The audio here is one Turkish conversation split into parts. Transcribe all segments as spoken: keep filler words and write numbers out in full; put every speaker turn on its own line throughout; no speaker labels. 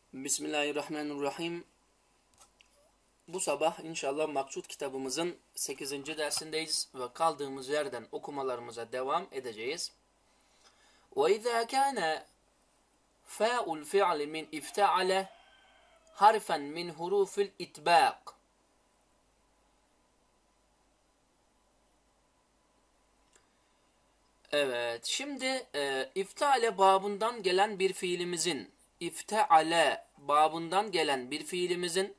Bismillahirrahmanirrahim. Bu sabah inşallah Maksut kitabımızın sekizinci dersindeyiz ve kaldığımız yerden okumalarımıza devam edeceğiz. وَاِذَا كَانَ فَاءُ الْفِعْلِ مِنْ اِفْتَعَلَ harfen min hurufil itbaq. Evet, şimdi e, iftale babından gelen bir fiilimizin, ifteale babından gelen bir fiilimizin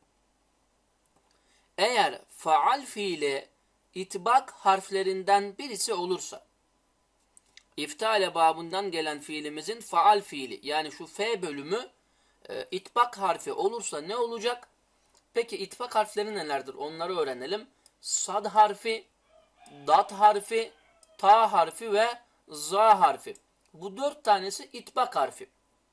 eğer faal fiili itbak harflerinden birisi olursa, iftale babından gelen fiilimizin faal fiili, yani şu f bölümü e, itbak harfi olursa ne olacak? Peki itbak harfleri nelerdir? Onları öğrenelim. Sad harfi, dat harfi, ta harfi ve za harfi. Bu dört tanesi itbak harfi.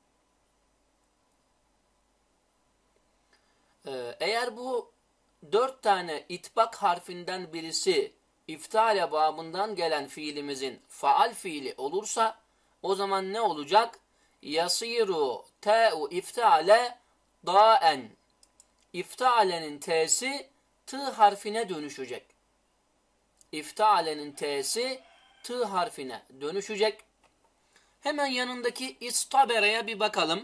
Ee, eğer bu dört tane itbak harfinden birisi iftale babından gelen fiilimizin faal fiili olursa o zaman ne olacak? Yasiru te'u iftale da'en. İftalenin t'si t harfine dönüşecek. İftalenin t'si t harfine dönüşecek. Hemen yanındaki istabera'ya bir bakalım.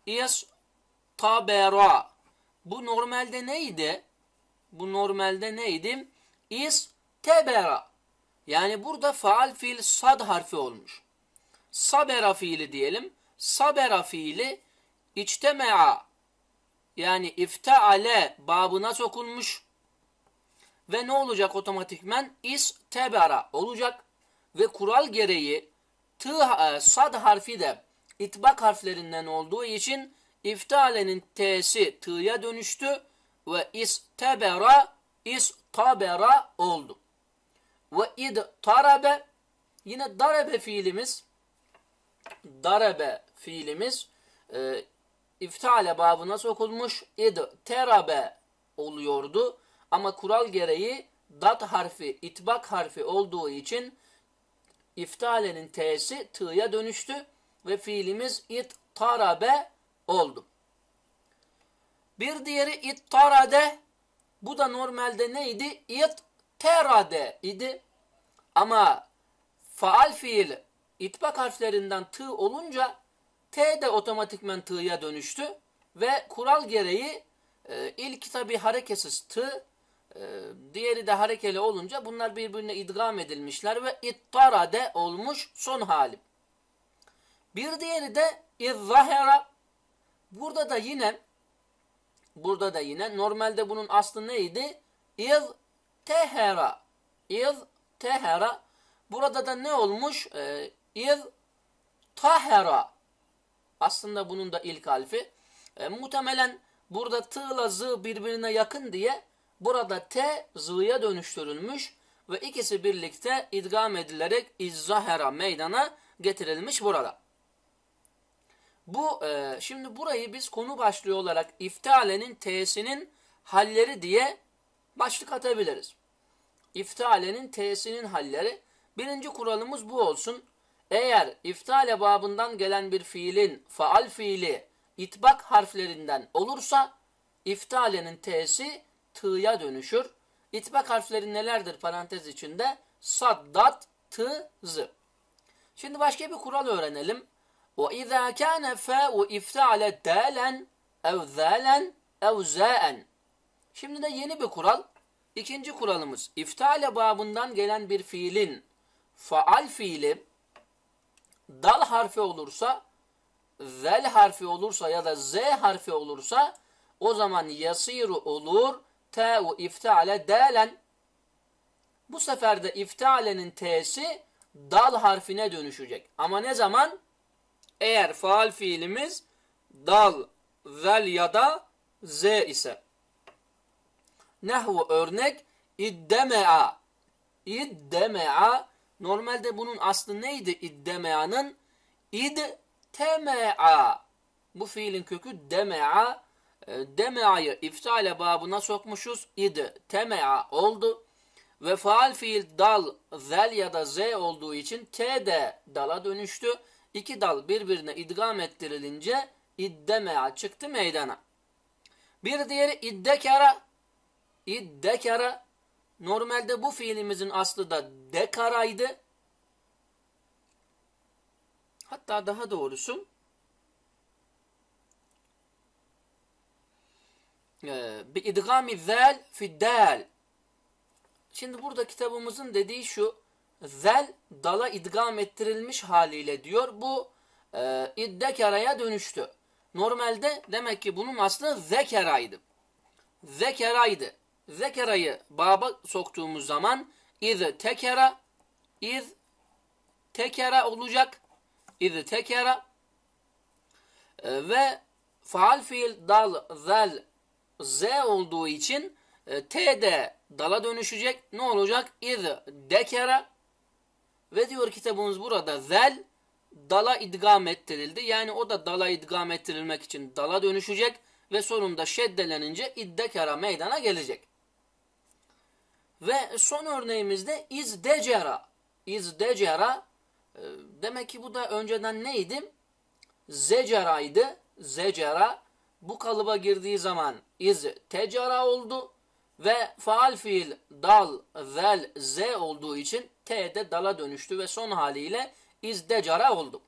İstabera. Bu normalde neydi? Bu normalde neydi? İstebera. Yani burada faal fiil sad harfi olmuş. Sabera fiili diyelim. Sabera fiili içtemea, yani ifteale babına sokulmuş. Ve ne olacak otomatikmen? İstebera olacak. Ve kural gereği t, sad harfi de itbak harflerinden olduğu için iftalenin t'si t'ya dönüştü ve istebera istabera oldu. Ve idtarabe, yine darabe fiilimiz darabe fiilimiz e, iftale babına sokulmuş, idterabe oluyordu. Ama kural gereği dat harfi itbak harfi olduğu için iftalenin t'si t'ya dönüştü ve fiilimiz ittarabe oldu. Bir diğeri ittarade. Bu da normalde neydi? İtterade idi. Ama faal fiil itbak harflerinden t olunca t de otomatikmen t'ya dönüştü ve kural gereği e, ilk tabi hareketsiz t, e, diğeri de harekeli olunca bunlar birbirine idgam edilmişler ve ittarade olmuş son hali. Bir diğeri de izzahera. Burada da yine burada da yine normalde bunun aslı neydi? İztehera. İztehera. Burada da ne olmuş? Ee, İztahera. Aslında bunun da ilk harfi. E, muhtemelen burada t ile z birbirine yakın diye burada t z'ya dönüştürülmüş ve ikisi birlikte idgam edilerek izzahera meydana getirilmiş burada. Bu e, şimdi burayı biz konu başlığı olarak iftalenin t'sinin halleri diye başlık atabiliriz. İftalenin t'sinin halleri. Birinci kuralımız bu olsun. Eğer iftale babından gelen bir fiilin faal fiili itbak harflerinden olursa iftalenin t'si t'ya dönüşür. İtbak harfleri nelerdir parantez içinde? Sad, dat, t, z. Şimdi başka bir kural öğrenelim. وَاِذَا كَانَ فَاءُ اِفْتَعَلَ دَالًا اَوْ ذَالًا اَوْ زَاءً. Şimdi de yeni bir kural. İkinci kuralımız, iftale babından gelen bir fiilin faal fiili dal harfi olursa, zel harfi olursa ya da z harfi olursa o zaman yasiru olur te'u iftale dalen. Bu sefer de iftalenin t'si dal harfine dönüşecek. Ama ne zaman? Eğer faal fiilimiz dal, zel ya da z ise. Nehvu örnek iddeme'a. İddeme'a. Normalde bunun aslı neydi iddemea'nın? İdteme'a. Bu fiilin kökü deme'a. Deme'a'yı iftale babına sokmuşuz. İdteme'a oldu. Ve faal fiil dal, zel ya da z olduğu için t de dala dönüştü. İki dal birbirine idgam ettirilince İddemea çıktı meydana. Bir diğeri iddekara. İddekara. Normalde bu fiilimizin aslı da dekaraydı. Hatta daha doğrusu bi idgami zel fi dal. Şimdi burada kitabımızın dediği şu, zel dala idgam ettirilmiş haliyle diyor. Bu e, iddekaraya dönüştü. Normalde demek ki bunun aslı zekeraydı. Zekeraydı. Zekerayı baba soktuğumuz zaman iz tekera, iz tekera olacak. İz tekera e, ve faal fiil dal zel z olduğu için e, t de dala dönüşecek. Ne olacak? İz dekera ve diyor kitabımız burada zel dala idgam ettirildi. Yani o da dala idgam ettirilmek için dala dönüşecek ve sonunda şeddelenince iddekara meydana gelecek. Ve son örneğimizde izdecera. İzdecera e, demek ki bu da önceden neydi? Zeceraydı. Zecera. Bu kalıba girdiği zaman iz tecara oldu ve faal fiil dal, zel, z olduğu için t de dala dönüştü ve son haliyle izdecara oldu.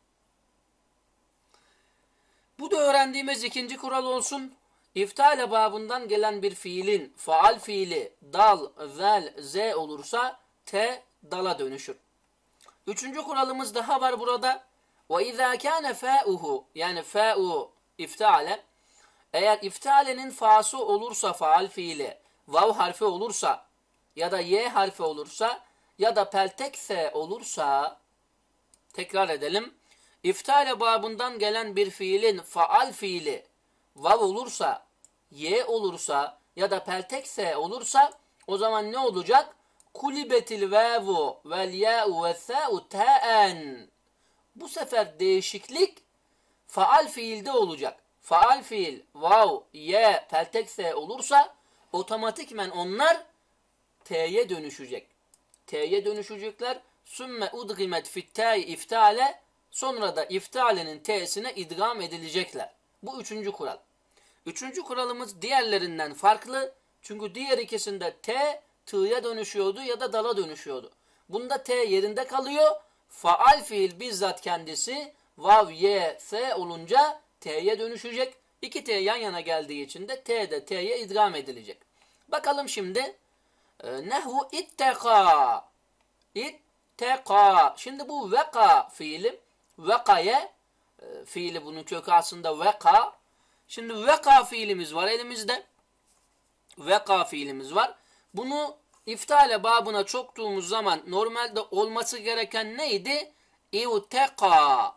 Bu da öğrendiğimiz ikinci kural olsun. İftale babından gelen bir fiilin faal fiili dal, zel, z olursa t dala dönüşür. Üçüncü kuralımız daha var burada. وَاِذَا كَانَ فَاُهُ yani fa'u iftale eğer iftalenin fa'sı olursa faal fiili vav harfi olursa ya da y harfi olursa ya da peltek s olursa tekrar edelim. İftale babından gelen bir fiilin faal fiili vav olursa, y olursa ya da peltek s olursa o zaman ne olacak? Kulibetil vavu vel ya'u ve sa'u ta'en. Bu sefer değişiklik faal fiilde olacak. Faal fiil vav, y, peltek s olursa otomatikmen onlar t'ye dönüşecek. T'ye dönüşecekler. Sümme udgimet fittâi iftale sonra da iftalenin t'sine idgam edilecekler. Bu üçüncü kural. Üçüncü kuralımız diğerlerinden farklı. Çünkü diğer ikisinde t t'ye dönüşüyordu ya da dala dönüşüyordu. Bunda t yerinde kalıyor. Faal fiil bizzat kendisi vav, y, s olunca t'ye dönüşecek. İki t yan yana geldiği için de t de t'ye idgam edilecek. Bakalım şimdi. Nehu itteka. İtteka. Şimdi bu veka fiili. Veka'ye fiili bunun kökü aslında veka. Şimdi veka fiilimiz var elimizde. Veka fiilimiz var. Bunu iftale babına çoktuğumuz zaman normalde olması gereken neydi? İvteka.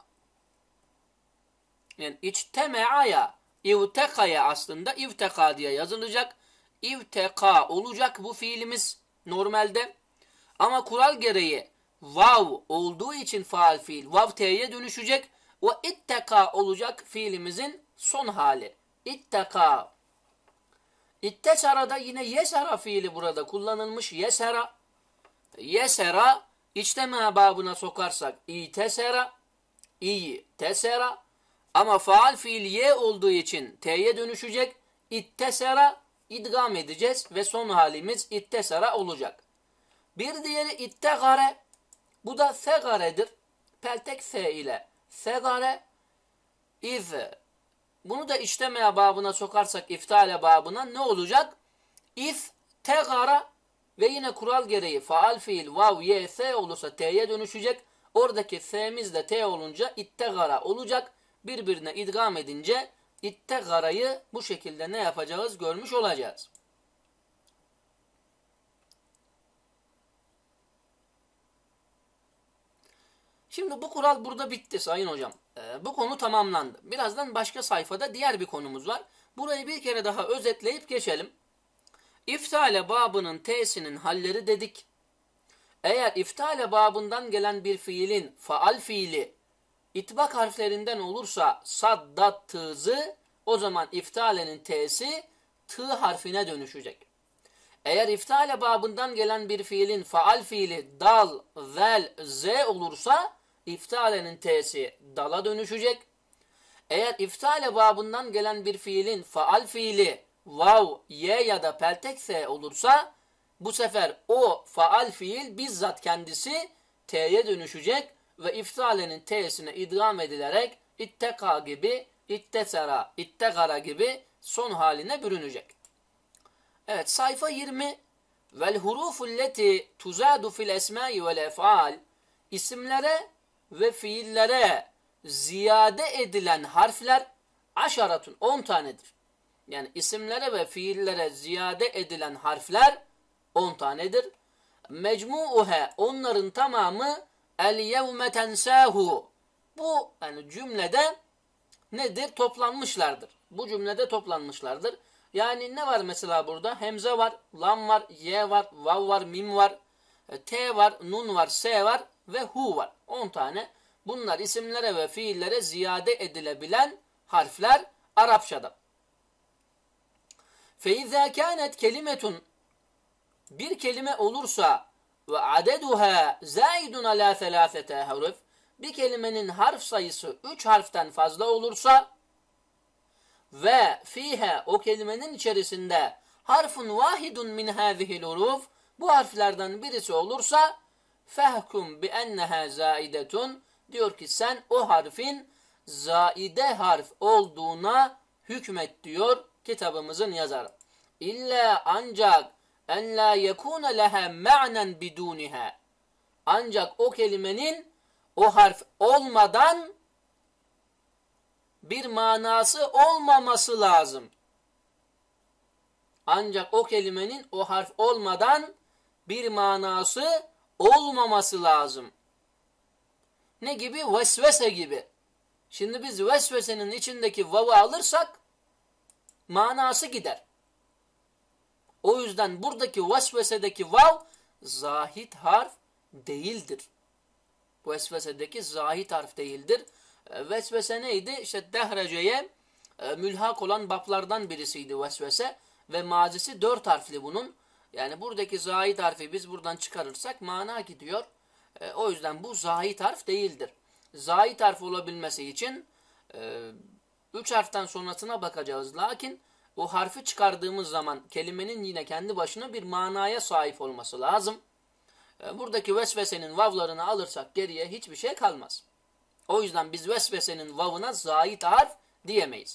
Yani içteme'aya, ivteka'ya aslında ivteka diye yazılacak. İvteka olacak bu fiilimiz normalde. Ama kural gereği vav olduğu için faal fiil vav t'ye dönüşecek. Ve itteka olacak fiilimizin son hali. İtteka. İttesara'da yine yesera fiili burada kullanılmış. Yesera. Yesera içteme babına sokarsak itesera. İyi tesera. Ama faal fiil ye olduğu için t'ye dönüşecek. İttesera idgam edeceğiz ve son halimiz ittesara olacak. Bir diğeri ittegare. Bu da segaredir. Peltek s ile. Segare iz. Bunu da işlemeye babına sokarsak iftale babına ne olacak? İz tegara ve yine kural gereği faal fiil vav, y, s olursa t'ye dönüşecek. Oradaki s'miz de t olunca ittegara olacak. Birbirine idgam edince ittegarayı bu şekilde ne yapacağız görmüş olacağız. Şimdi bu kural burada bitti sayın hocam. Ee, bu konu tamamlandı. Birazdan başka sayfada diğer bir konumuz var. Burayı bir kere daha özetleyip geçelim. İftale babının t'sinin halleri dedik. Eğer iftale babından gelen bir fiilin faal fiili itbak harflerinden olursa sad, dat, tızı o zaman iftalenin t'si tı harfine dönüşecek. Eğer iftale babından gelen bir fiilin faal fiili dal, zel, z olursa iftalenin t'si dala dönüşecek. Eğer iftale babından gelen bir fiilin faal fiili vav, ye ya da peltek s olursa bu sefer o faal fiil bizzat kendisi t'ye dönüşecek ve iftalenin t'sine idgam edilerek itteka gibi, ittesera, ittegara gibi son haline bürünecek. Evet, sayfa yirmi. Vel hurufulleti tuzadu fil esmai vel ef'al, isimlere ve fiillere ziyade edilen harfler aşaratun, on tanedir. Yani isimlere ve fiillere ziyade edilen harfler on tanedir. Mecmu'uhe, onların tamamı el yevme tensahu. Bu yani cümlede nedir? Toplanmışlardır. Bu cümlede toplanmışlardır. Yani ne var mesela burada? Hemze var, lam var, ye var, vav var, mim var, t var, nun var, s var ve hu var. on tane. Bunlar isimlere ve fiillere ziyade edilebilen harfler Arapçada. فَاِذَا كَانَتْ كَلِمَةٌ, bir kelime olursa ve adeduha zaidun ala selasete harf, bir kelimenin harf sayısı üç harften fazla olursa ve fihe, o kelimenin içerisinde harfun vahidun min hâzihil huruf, bu harflerden birisi olursa fehkum bi enneha zaidetun, diyor ki sen o harfin zaide harf olduğuna hükmet diyor kitabımızın yazarı. İlla ancak en la yekuna leha ma'nen biduniha, ancak o kelimenin o harf olmadan bir manası olmaması lazım. Ancak o kelimenin o harf olmadan bir manası olmaması lazım. Ne gibi? Vesvese gibi. Şimdi biz vesvesenin içindeki vav'ı alırsak manası gider. O yüzden buradaki vesvesedeki vav zahid harf değildir. Vesvesedeki zahid harf değildir. Vesvese neydi? İşte dehreceye e, mülhak olan bablardan birisiydi vesvese ve mazisi dört harfli bunun. Yani buradaki zahid harfi biz buradan çıkarırsak mana gidiyor. E, o yüzden bu zahid harf değildir. Zahid harf olabilmesi için e, üç harften sonrasına bakacağız. Lakin o harfi çıkardığımız zaman kelimenin yine kendi başına bir manaya sahip olması lazım. E, buradaki vesvesenin vavlarını alırsak geriye hiçbir şey kalmaz. O yüzden biz vesvesenin vavına zahid harf diyemeyiz.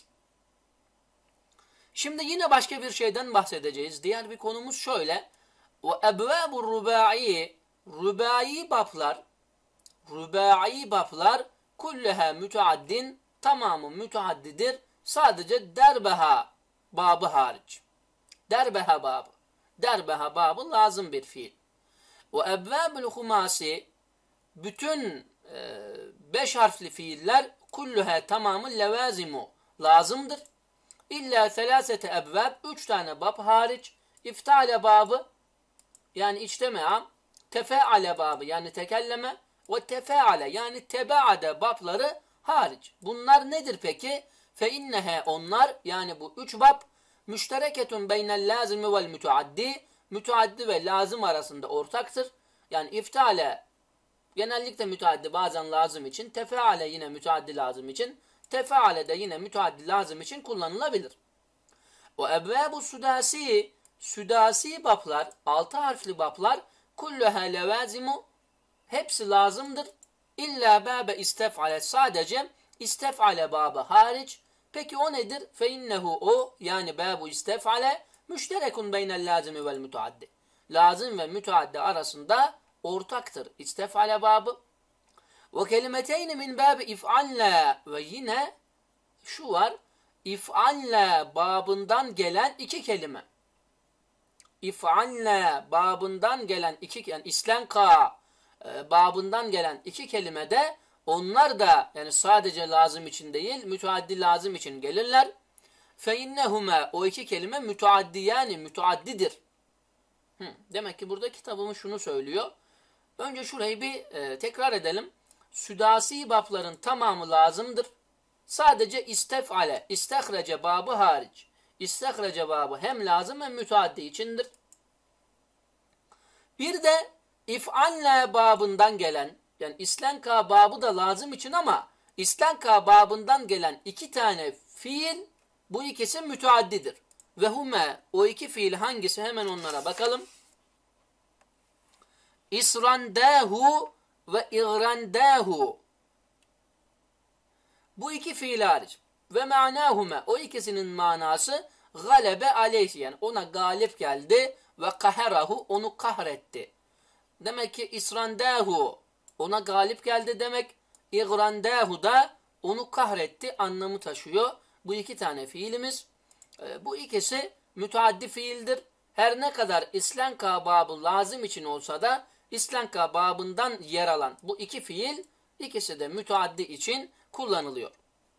Şimdi yine başka bir şeyden bahsedeceğiz. Diğer bir konumuz şöyle. Ve ebvâbu rubâ'i, rubâ'i bablar, rubâ'i bablar kulleha müteaddin, tamamı müteaddidir. Sadece derbeha babı hariç. Derbeha babı. Derbeha babı lazım bir fiil. Ve ebvâbul humâsi, bütün e, beş harfli fiiller kulluha, tamamı levazimu, lazımdır. İlla selasete ebvab, üç tane bab hariç. İftale babı, yani içtemea, tefeale babı, yani tekelleme, ve tefeale, yani tebaade babları hariç. Bunlar nedir peki? Fe innehe, onlar, yani bu üç bab, müştereketun beynel lazimi vel müteaddi, müteaddi ve lazım arasında ortaktır. Yani iftale genellikle müteaddi, bazen lazım için, tefeale yine müteaddi lazım için, tefeale de yine müteaddi lazım için kullanılabilir. O ebvâbu sudâsi, südâsi bablar, altı harfli bablar, kulluha levazimu, hepsi lazımdır. İlla bâbe istef'ale, sadece istef'ale babı hariç. Peki o nedir? Fe innehu, o yani bâbu istef'ale müşterekun beynel lazimi vel müteaddi. Lazım ve müteaddi arasında ortaktır istef'ale babı. Ve kelimeteyni min bâbi if'alle, ve yine şu var, if'alle babından gelen iki kelime. İf'alle babından gelen iki, yani islenka e, babından gelen iki kelime de onlar da yani sadece lazım için değil, müteaddi lazım için gelirler. Fe innehuma, o iki kelime müteaddi, yani müteaddidir. Hı, demek ki burada kitabımız şunu söylüyor. Önce şurayı bir e, tekrar edelim. Südasi babların tamamı lazımdır. Sadece istef'ale, istehrece babı hariç. İstehrece babı hem lazım hem müteaddi içindir. Bir de if'alle babından gelen, yani islenka babı da lazım için ama İstenka babından gelen iki tane fiil, bu ikisi müteaddidir. Ve hume, o iki fiil hangisi? Hemen onlara bakalım. İsrandahu ve iğrandahu. Bu iki fiil hariç. Ve ma'nahume, o ikisinin manası galebe aleyhi, yani ona galip geldi, ve kaherahu, onu kahretti. Demek ki israndahu ona galip geldi demek, iğrandahu da onu kahretti anlamı taşıyor. Bu iki tane fiilimiz. E, bu ikisi müteaddi fiildir. Her ne kadar islanka babı lazım için olsa da islanka babından yer alan bu iki fiil ikisi de müteaddi için kullanılıyor.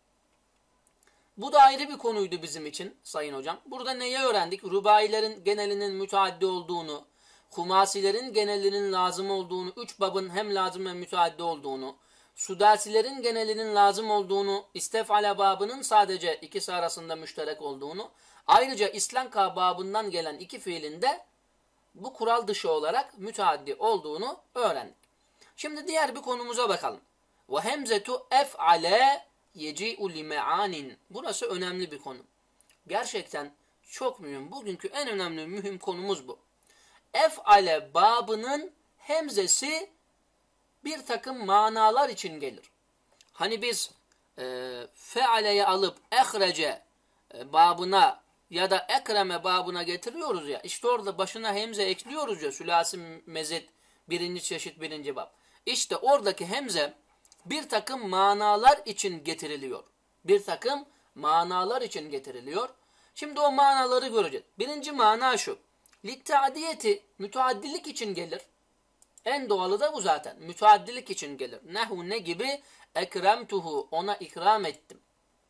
Bu da ayrı bir konuydu bizim için sayın hocam. Burada neyi öğrendik? Rubailerin genelinin müteaddi olduğunu, humasilerin genelinin lazım olduğunu, üç babın hem lazım hem müteaddi olduğunu, sudasilerin genelinin lazım olduğunu, istefale babının sadece ikisi arasında müşterek olduğunu, ayrıca islanka babından gelen iki fiilin de bu kural dışı olarak müteaddi olduğunu öğrendik. Şimdi diğer bir konumuza bakalım. Ve hemzetu ef'ale yeci'u lime'anin. Burası önemli bir konu. Gerçekten çok mühim. Bugünkü en önemli mühim konumuz bu. Ef'ale babının hemzesi bir takım manalar için gelir. Hani biz e, fe'aleyi alıp ehrece e, babına ya da ekreme babına getiriyoruz ya, işte orada başına hemze ekliyoruz ya, sülasi mezit birinci çeşit birinci bab. İşte oradaki hemze bir takım manalar için getiriliyor. Bir takım manalar için getiriliyor. Şimdi o manaları göreceğiz. Birinci mana şu. Litta'diyeti müteaddilik için gelir. En doğalı da bu zaten. Müteaddilik için gelir. Nehu ne gibi? Ekremtuhu, ona ikram ettim.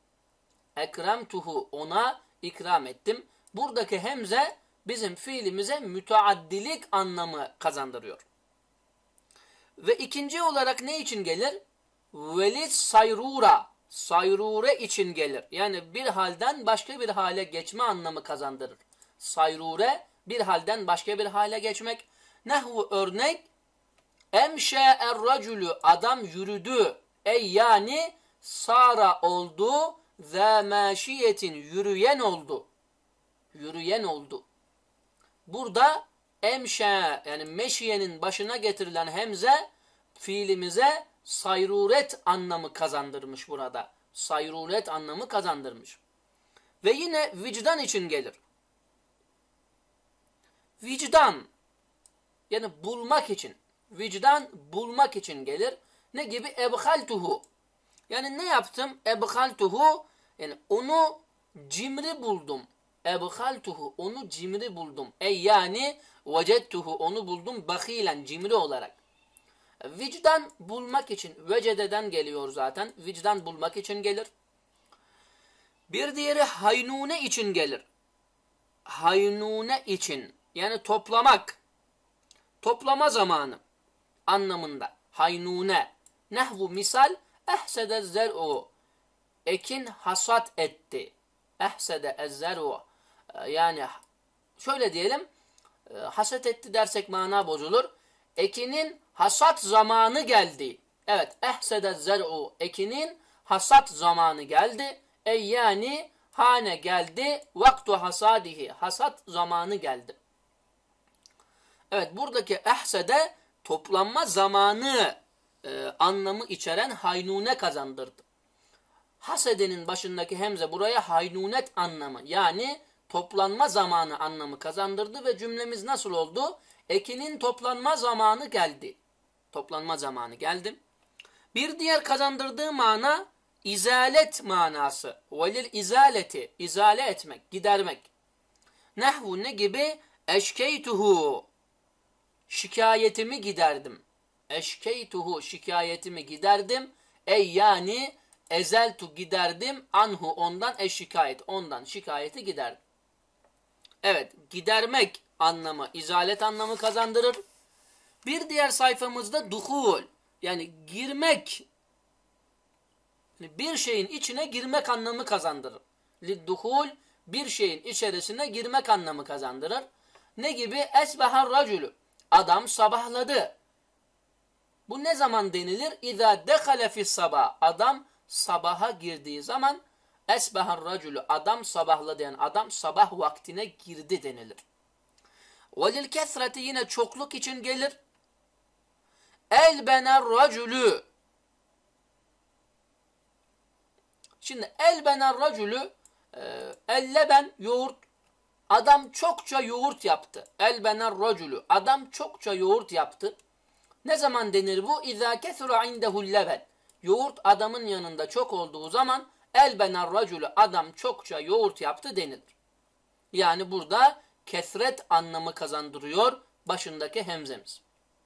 Ekremtuhu, ona ikram ettim. Buradaki hemze bizim fiilimize müteaddilik anlamı kazandırıyor. Ve ikinci olarak ne için gelir? Velit sayrura, sayrure için gelir. Yani bir halden başka bir hale geçme anlamı kazandırır. Sayrure, bir halden başka bir hale geçmek. Nehvu örnek, emşe'er-racülü, adam yürüdü. Ey yani sara oldu, ve meşiyetin, yürüyen oldu. Yürüyen oldu. Burada emşe, yani meşiyenin başına getirilen hemze fiilimize sayruret anlamı kazandırmış burada. Sayruret anlamı kazandırmış. Ve yine vicdan için gelir. Vicdan, yani bulmak için. Vicdan bulmak için gelir. Ne gibi? Ebhaltuhu. Yani ne yaptım? Ebhaltuhu, yani onu cimri buldum. Ebhaltuhu, onu cimri buldum. Ey yani vecettuhu, onu buldum bakilen, cimri olarak. Vicdan bulmak için, vecededen geliyor zaten. Vicdan bulmak için gelir. Bir diğeri haynune için gelir. Haynune için, yani toplamak. Toplama zamanı anlamında. Haynune. Nehvu misal, ehsede zer'u. Ekin hasat etti. Ehsede zer'u. Yani şöyle diyelim, hasat etti dersek mana bozulur. Ekinin hasat zamanı geldi. Evet, ehsede zer'u. Ekinin hasat zamanı geldi. Ey yani hane geldi. Vaktu hasadihi. Hasat zamanı geldi. Evet, buradaki ehsede toplanma zamanı e, anlamı içeren haynune kazandırdı. Hasedenin başındaki hemze buraya haynunet anlamı, yani toplanma zamanı anlamı kazandırdı ve cümlemiz nasıl oldu? Ekinin toplanma zamanı geldi. Toplanma zamanı geldi. Bir diğer kazandırdığı mana izalet manası. Velil izaleti, izale etmek, gidermek. Nehvu ne gibi? Eşkeytuhu, şikayetimi giderdim. Eşkeytuhu, şikayetimi giderdim. Ey yani ezeltu, giderdim. Anhu, ondan, eşşikayet, ondan şikayeti giderdim. Evet, gidermek anlamı, izalet anlamı kazandırır. Bir diğer sayfamızda duhul, yani girmek, yani bir şeyin içine girmek anlamı kazandırır. Lidduhul, bir şeyin içerisine girmek anlamı kazandırır. Ne gibi? Esbehar racülü, adam sabahladı. Bu ne zaman denilir? İzâ dekale fis sabah, adam sabaha girdiği zaman esbahar racülü adam sabahladı yani adam sabah vaktine girdi denilir. Velil kesreti yine çokluk için gelir. Elbener racülü. Şimdi elbener racülü e, elleben yoğurt. Adam çokça yoğurt yaptı. Elbener racülü. Adam çokça yoğurt yaptı. Ne zaman denir bu? İzâ kesura indehu'l leben. Yoğurt adamın yanında çok olduğu zaman elbener racülü adam çokça yoğurt yaptı denilir. Yani burada kesret anlamı kazandırıyor başındaki hemzemiz.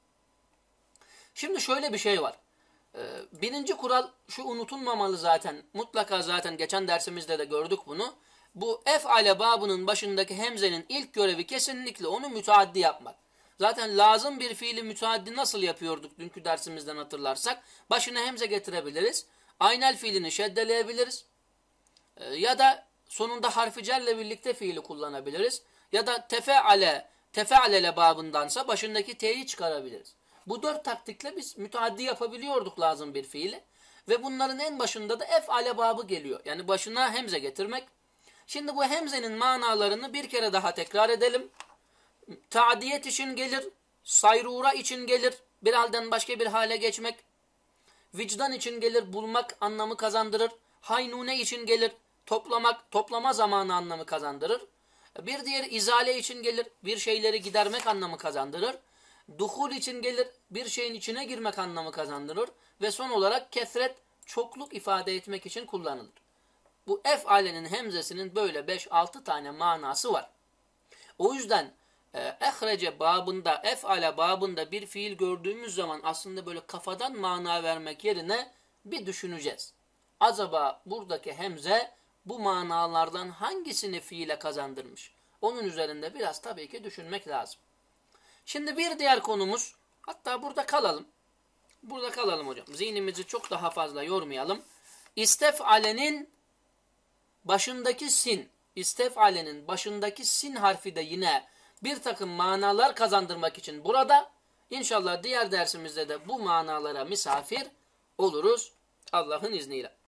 Şimdi şöyle bir şey var. Ee, birinci kural şu unutulmamalı zaten. Mutlaka zaten geçen dersimizde de gördük bunu. Bu ef'ale babının başındaki hemzenin ilk görevi kesinlikle onu müteaddi yapmak. Zaten lazım bir fiili müteaddi nasıl yapıyorduk dünkü dersimizden hatırlarsak. Başına hemze getirebiliriz. Aynel fiilini şeddeleyebiliriz. Ee, ya da sonunda harfi cerle birlikte fiili kullanabiliriz. Ya da tefeale, tefealele babındansa başındaki t'yi çıkarabiliriz. Bu dört taktikle biz müteaddi yapabiliyorduk lazım bir fiili. Ve bunların en başında da ef'ale babı geliyor. Yani başına hemze getirmek. Şimdi bu hemzenin manalarını bir kere daha tekrar edelim. Ta'diyet için gelir, sayrura için gelir, bir halden başka bir hale geçmek. Vicdan için gelir, bulmak anlamı kazandırır. Haynune için gelir, toplamak, toplama zamanı anlamı kazandırır. Bir diğer izale için gelir, bir şeyleri gidermek anlamı kazandırır. Duhul için gelir, bir şeyin içine girmek anlamı kazandırır. Ve son olarak kesret, çokluk ifade etmek için kullanılır. Bu ef'alenin hemzesinin böyle beş altı tane manası var. O yüzden e, ehrece babında, ef'ale babında bir fiil gördüğümüz zaman aslında böyle kafadan mana vermek yerine bir düşüneceğiz. Acaba buradaki hemze bu manalardan hangisini fiile kazandırmış? Onun üzerinde biraz tabii ki düşünmek lazım. Şimdi bir diğer konumuz, hatta burada kalalım. Burada kalalım hocam. Zihnimizi çok daha fazla yormayalım. İstef'alenin başındaki sin, İstef'alenin başındaki sin harfi de yine bir takım manalar kazandırmak için burada. İnşallah diğer dersimizde de bu manalara misafir oluruz Allah'ın izniyle.